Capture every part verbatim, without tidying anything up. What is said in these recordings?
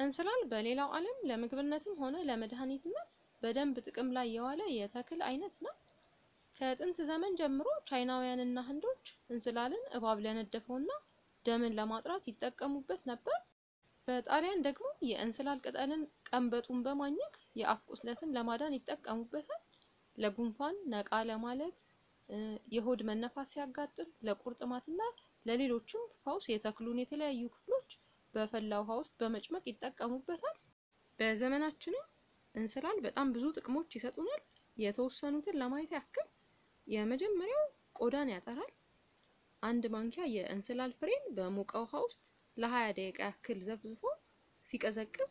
እንስላል በሌላው ዓለም ለምግብነትም ሆነ ለመድኃኒትነት በደንብ ጥቅም ላይ የዋለ የተክል አይነት ነው። ከጥንት ዘመን ጀምሮ ቻይናውያንና ህንዶች እንስላልን እባብ ለነደፈውና ደምን ለማጥራት ይጠቀሙበት ነበር። በጣሊያን ደግሞ የእንስላል ቅጠልን ቀንበጡን በማኘክ የአፍ ቁስለትን ለማዳን ይጠቀሙበታል። ለጉንፋን ነቃ ለማለት የሆድ መነፋት ሲያጋጥም ለቁርጥማትና ለሌሎችም ፈውስ የተክሉን የተለያዩ ክፍሎች በፈላ ውሃ ውስጥ በመጭመቅ ይጠቀሙበታል። በዘመናችን እንስላል በጣም ብዙ ጥቅሞች ይሰጡናል። የተወሰኑትን ለማየት ያክል የመጀመሪያው ቆዳን ያጠራል። አንድ ማንኪያ የእንስላል ፍሬን በሞቀ ውሃ ውስጥ ለ20 ደቂቃ ያክል ዘፍዝፎ ሲቀዘቅዝ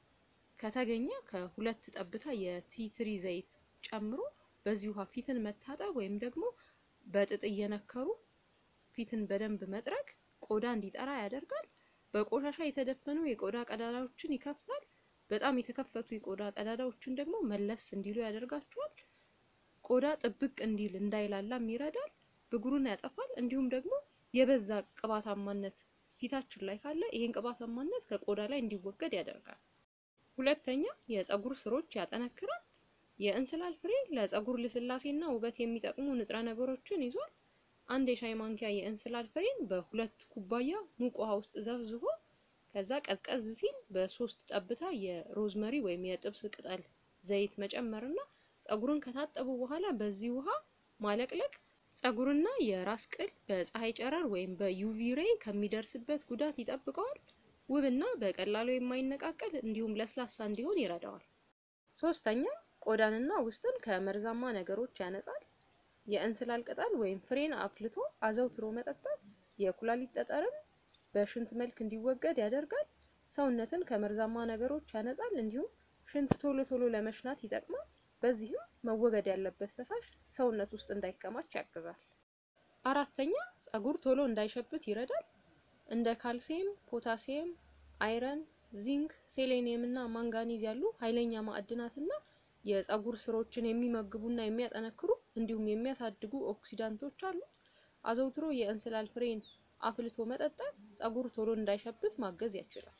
ከተገኘ ከሁለት ጠብታ የቲትሪ ዘይት ጨምሮ በዚህ ውሃ ፊትን መታጠብ ወይም ደግሞ በጥጥ እየነከሩ ፊትን በደንብ መጥረግ ቆዳ እንዲጠራ ያደርጋል። በቆሻሻ የተደፈኑ የቆዳ ቀዳዳዎችን ይከፍታል። በጣም የተከፈቱ የቆዳ ቀዳዳዎችን ደግሞ መለስ እንዲሉ ያደርጋቸዋል። ቆዳ ጥብቅ እንዲል እንዳይላላም ይረዳል። ብጉሩን ያጠፋል። እንዲሁም ደግሞ የበዛ ቅባታማነት ፊታችን ላይ ካለ ይሄን ቅባታማነት ከቆዳ ላይ እንዲወገድ ያደርጋል። ሁለተኛ የፀጉር ስሮች ያጠነክራል። የእንስላል ፍሬ ለፀጉር ልስላሴና ውበት የሚጠቅሙ ንጥረ ነገሮችን ይዟል። አንድ የሻይ ማንኪያ የእንስላል ፍሬን በሁለት ኩባያ ሙቅ ውሃ ውስጥ ዘፍዝፎ ከዛ ቀዝቀዝ ሲል በሶስት ጠብታ የሮዝመሪ ወይም የጥብስ ቅጠል ዘይት መጨመርና ፀጉርን ከታጠቡ በኋላ በዚህ ውሃ ማለቅለቅ ፀጉርና የራስ ቅል በፀሐይ ጨረር ወይም በዩቪ ሬይ ከሚደርስበት ጉዳት ይጠብቀዋል። ውብና በቀላሉ የማይነቃቀል እንዲሁም ለስላሳ እንዲሆን ይረዳዋል። ሶስተኛ ቆዳንና ውስጥን ከመርዛማ ነገሮች ያነጻል። የእንስላል ቅጠል ወይም ፍሬን አፍልቶ አዘውትሮ መጠጣት የኩላሊት ጠጠርን በሽንት መልክ እንዲወገድ ያደርጋል። ሰውነትን ከመርዛማ ነገሮች ያነጻል። እንዲሁም ሽንት ቶሎ ቶሎ ለመሽናት ይጠቅማል። በዚህም መወገድ ያለበት ፈሳሽ ሰውነት ውስጥ እንዳይከማች ያግዛል። አራተኛ ፀጉር ቶሎ እንዳይሸብት ይረዳል። እንደ ካልሲየም፣ ፖታሲየም፣ አይረን፣ ዚንክ፣ ሴሌኒየም እና ማንጋኒዝ ያሉ ኃይለኛ ማዕድናትና የፀጉር ስሮችን የሚመግቡና የሚያጠነክሩ እንዲሁም የሚያሳድጉ ኦክሲዳንቶች አሉት። አዘውትሮ የእንስላል ፍሬን አፍልቶ መጠጣት ፀጉር ቶሎ እንዳይሸብት ማገዝ ያችላል።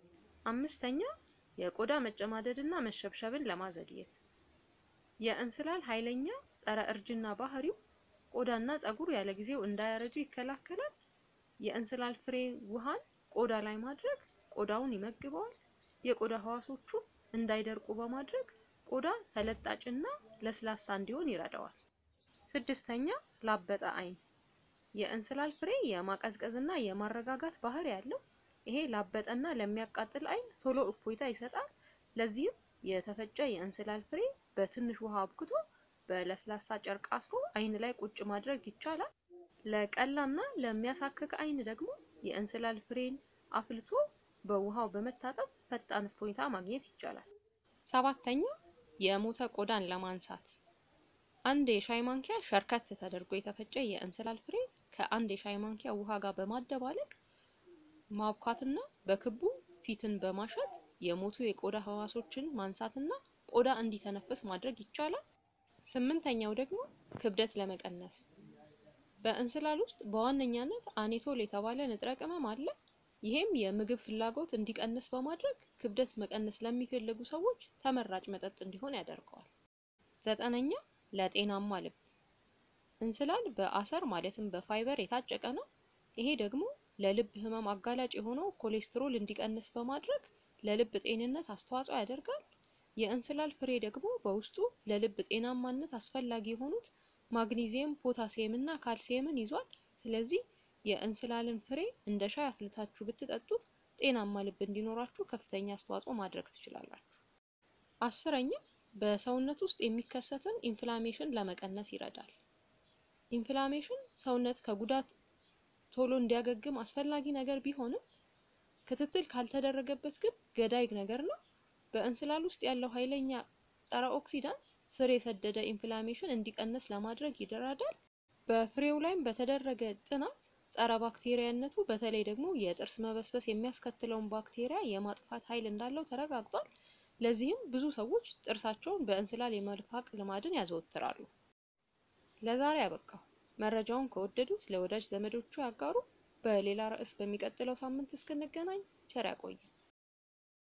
አምስተኛ የቆዳ መጨማደድና መሸብሸብን ለማዘግየት የእንስላል ኃይለኛ ጸረ እርጅና ባህሪው ቆዳና ፀጉር ያለ ጊዜው እንዳያረጁ ይከላከላል። የእንስላል ፍሬ ውሃን ቆዳ ላይ ማድረግ ቆዳውን ይመግበዋል። የቆዳ ህዋሶቹ እንዳይደርቁ በማድረግ ቆዳ ተለጣጭና ለስላሳ እንዲሆን ይረዳዋል። ስድስተኛ ላበጠ አይን የእንስላል ፍሬ የማቀዝቀዝና የማረጋጋት ባህሪ ያለው ይሄ ላበጠና ለሚያቃጥል አይን ቶሎ እፎይታ ይሰጣል። ለዚህም የተፈጨ የእንስላል ፍሬ በትንሽ ውሃ አብክቶ በለስላሳ ጨርቅ አስሮ አይን ላይ ቁጭ ማድረግ ይቻላል። ለቀላና ለሚያሳክክ አይን ደግሞ የእንስላል ፍሬን አፍልቶ በውሃው በመታጠብ ፈጣን እፎይታ ማግኘት ይቻላል። ሰባተኛ የሞተ ቆዳን ለማንሳት አንድ የሻይ ማንኪያ ሸርከት ተደርጎ የተፈጨ የእንስላል ፍሬ ከአንድ የሻይ ማንኪያ ውሃ ጋር በማደባለቅ ማብኳትና በክቡ ፊትን በማሸት የሞቱ የቆዳ ህዋሶችን ማንሳትና ቆዳ እንዲተነፍስ ማድረግ ይቻላል። ስምንተኛው ደግሞ ክብደት ለመቀነስ በእንስላል ውስጥ በዋነኛነት አኔቶል የተባለ ንጥረ ቅመም አለ። ይሄም የምግብ ፍላጎት እንዲቀንስ በማድረግ ክብደት መቀነስ ለሚፈልጉ ሰዎች ተመራጭ መጠጥ እንዲሆን ያደርገዋል። ዘጠነኛ ለጤናማ ልብ እንስላል በአሰር ማለትም በፋይበር የታጨቀ ነው። ይሄ ደግሞ ለልብ ህመም አጋላጭ የሆነው ኮሌስትሮል እንዲቀንስ በማድረግ ለልብ ጤንነት አስተዋጽኦ ያደርጋል። የእንስላል ፍሬ ደግሞ በውስጡ ለልብ ጤናማነት አስፈላጊ የሆኑት ማግኒዚየም፣ ፖታሲየም እና ካልሲየምን ይዟል። ስለዚህ የእንስላልን ፍሬ እንደ ሻይ አፍልታችሁ ብትጠጡት ጤናማ ልብ እንዲኖራችሁ ከፍተኛ አስተዋጽኦ ማድረግ ትችላላችሁ። አስረኛ በሰውነት ውስጥ የሚከሰትን ኢንፍላሜሽን ለመቀነስ ይረዳል። ኢንፍላሜሽን ሰውነት ከጉዳት ቶሎ እንዲያገግም አስፈላጊ ነገር ቢሆንም ክትትል ካልተደረገበት ግን ገዳይ ነገር ነው። በእንስላል ውስጥ ያለው ኃይለኛ ጸረ ኦክሲዳንት ስር የሰደደ ኢንፍላሜሽን እንዲቀንስ ለማድረግ ይረዳል። በፍሬው ላይም በተደረገ ጥናት ጸረ ባክቴሪያነቱ በተለይ ደግሞ የጥርስ መበስበስ የሚያስከትለውን ባክቴሪያ የማጥፋት ኃይል እንዳለው ተረጋግጧል። ለዚህም ብዙ ሰዎች ጥርሳቸውን በእንስላል የመልፋቅ ልማድን ያዘወትራሉ። ለዛሬ አበቃው። መረጃውን ከወደዱት ለወዳጅ ዘመዶቹ ያጋሩ። በሌላ ርዕስ በሚቀጥለው ሳምንት እስክንገናኝ ቸር ያቆየን።